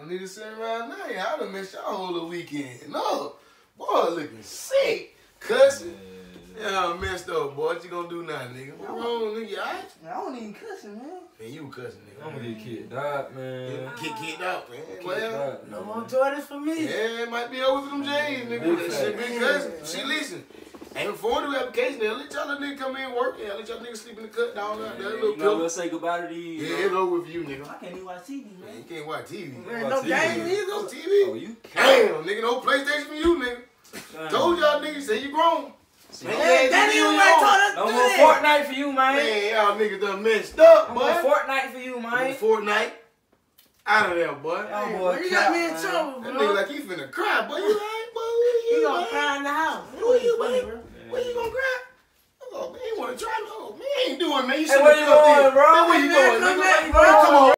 niggas sitting around now. I done missed y'all whole little weekend. No. Boy, looking sick. Cussing. Yeah, I messed up, boy. What you gonna do now, nigga? What wrong, nigga? You alright? I don't even cussing, man. Man, you cussing, nigga. I'm gonna get kicked out, man. Kicked out, man. Well, No more Jordans for me. yeah, it might be over for them James, nigga. That shit big cousin. She listen. Ain't before the application, they'll let y'all little nigga come in work. They'll let y'all niggas sleep in the cut down there. That little You know, let's say goodbye to these. yeah, it's over with you, nigga. I can't even watch TV, Man, man. you can't watch TV. Man, no game either. No TV. Oh, you Damn, nigga, no PlayStation for you, nigga. Told y'all niggas, say you grown. Man, that ain't what I no told us more to do that. Fortnite for you, man. Man, y'all niggas done messed up, No boy. more Fortnite for you, man. Fortnite. Out of there, boy. Oh, Hey, boy, you got me in man. trouble, That bro. nigga like he finna cry, boy. You alright, boy? Where He you, gonna man? cry in the house. Where you, funny, man? bro. Where you gonna cry? Oh, man, you wanna try? No, man, ain't doing, man. You Hey, where you going, bro? Man, where you